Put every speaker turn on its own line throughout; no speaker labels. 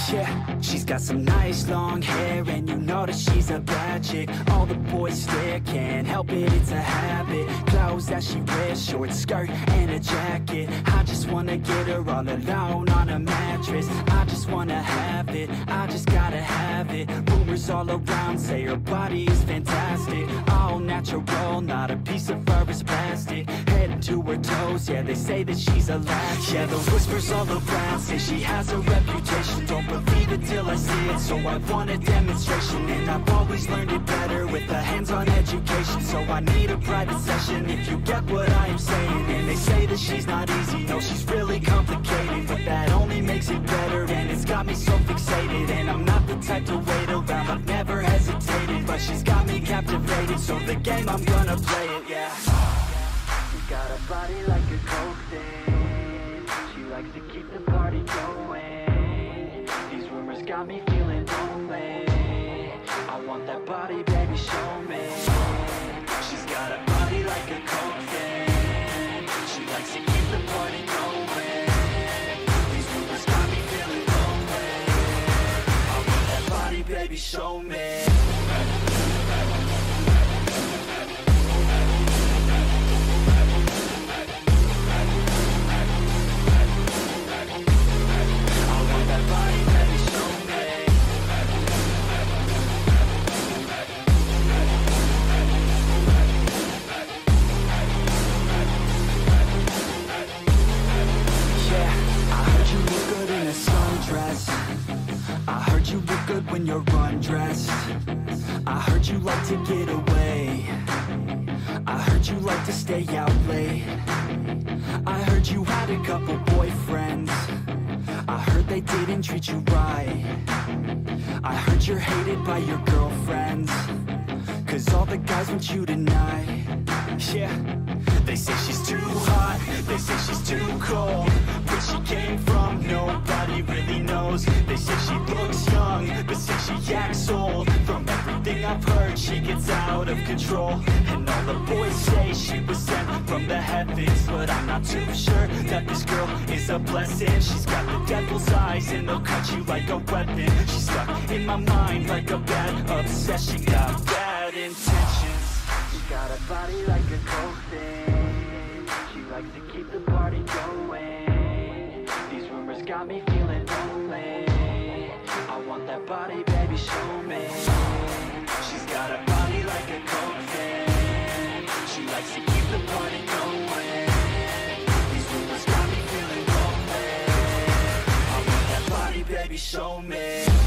Yeah, she's got some nice long hair, and you know that she's a bad chick. All the boys stare, can't help it, it's a habit. Clothes that she wears, short skirt and a jacket. I just wanna get her all alone on a mattress. I just wanna have it, I just gotta have it. Rumors all around say her body is fantastic. All natural, not a piece of fur is plastic. Head to her toes, yeah, they say that she's a latch. Yeah, the whispers all around say she has a reputation. Don't believe it till I see it, so I want a demonstration. And I've always learned it better with a hands-on education. So I need a private session, if you get what I am saying. And they say that she's not easy, no, she's really complicated. But that only makes it better, and it's got me so fixated. And I'm not the type to wait around, I've never hesitated. But she's got me captivated, so the game, I'm gonna play it, yeah. She got a body like a coke thing. She likes to keep the party going. These rumors got me feeling lonely. I want that body, baby, show me. She's got a body like a coke thing. She likes to keep the party going. These rumors got me feeling lonely. I want that body, baby, show me. I heard you look good when you're undressed. I heard you like to get away. I heard you like to stay out late. I heard you had a couple boyfriends. I heard they didn't treat you right. I heard you're hated by your girlfriends, 'cause all the guys want you tonight. Yeah, they say she's too hot, they say she's too cold. Where she came from, nobody really knows. They say she looks young, but say she acts old. From everything I've heard, she gets out of control. And all the boys say she was sent from the heavens, but I'm not too sure that this girl is a blessing. She's got the devil's eyes, and they'll cut you like a weapon. She's stuck in my mind like a bad obsession. Got bad intentions. She got a body like a coke thing. She likes to keep the party going. These rumors got me feeling lonely. I want that body, baby, show me. She's got a body like a coke thing. She likes to keep the party going. These rumors got me feeling lonely. I want that body, baby, show me.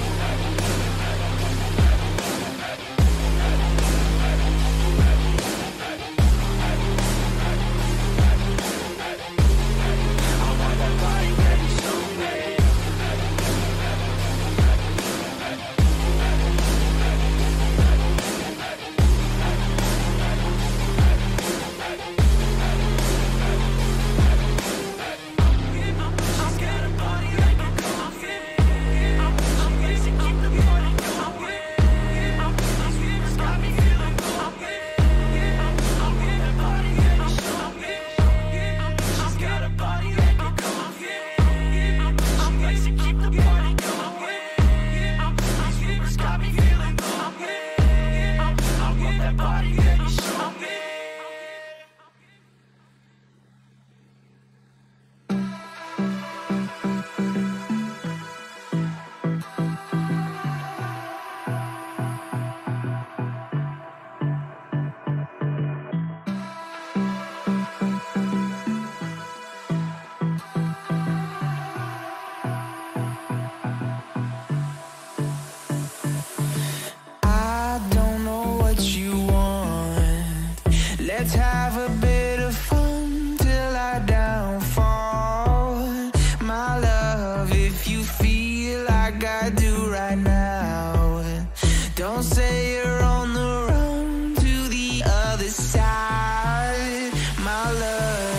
Let's have a bit of fun till I downfall. My love, if you feel like I do right now, don't say you're on the run to the other side, my love.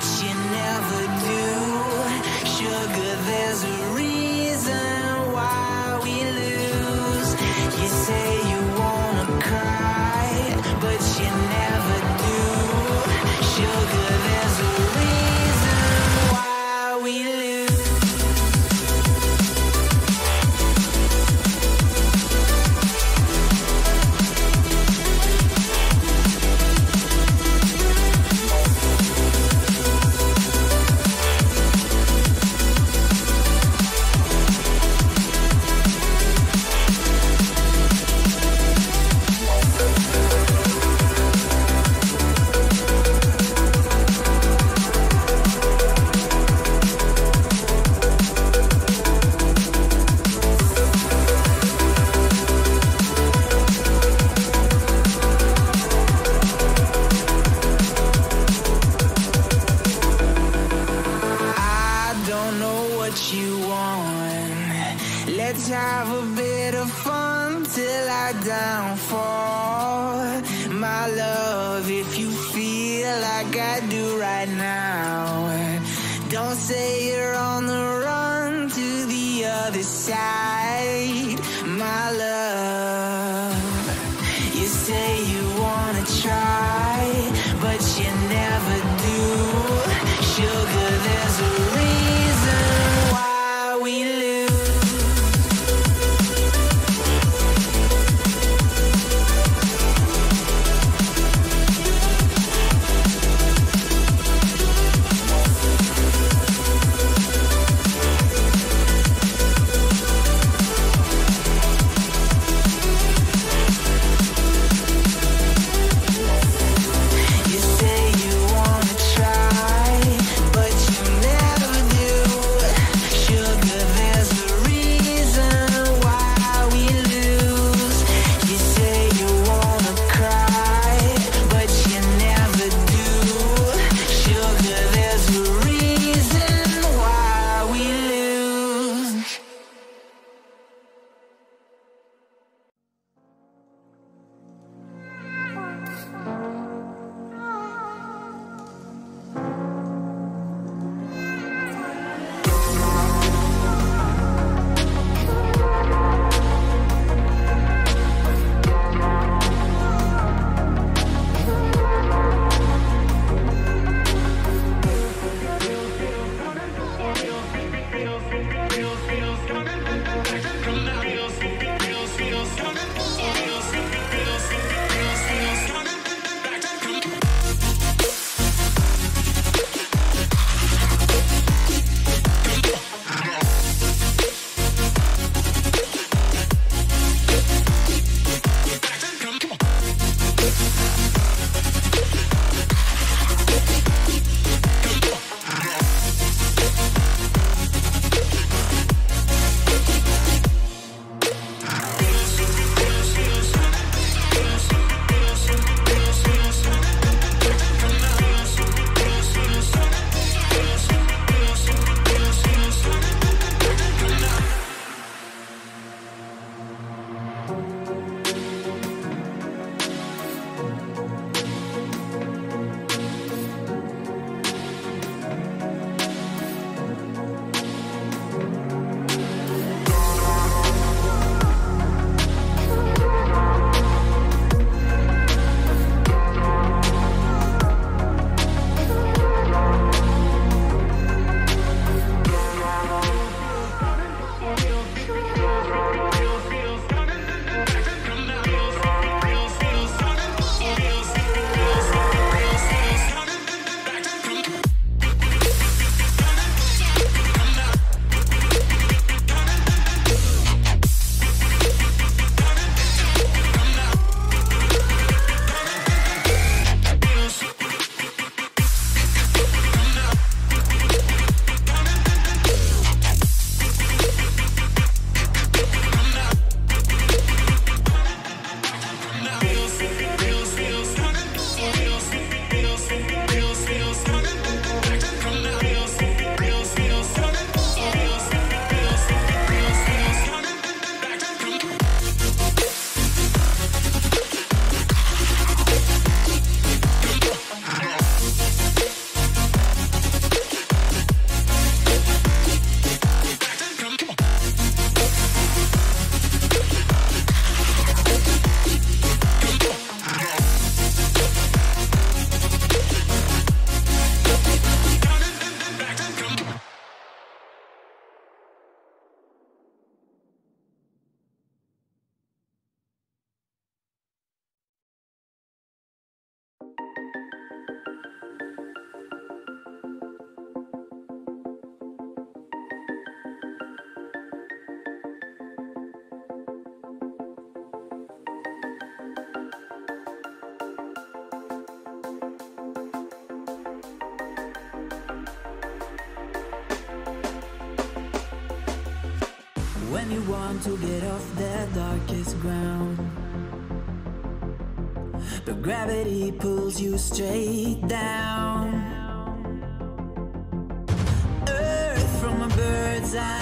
but you never do. Sugar, there's a reason why we lose. You say you wanna cry, but you never do. Sugar, there's a reason why we lose. Let's have a bit of fun till I downfall. My love, if you feel like I do right now, don't say you're on the run to the other side. My love, you say you wanna try, but you never do. Sugar, there's a reason why we lose.
when you want to get off that darkest ground. But gravity pulls you straight down. Earth from a bird's eye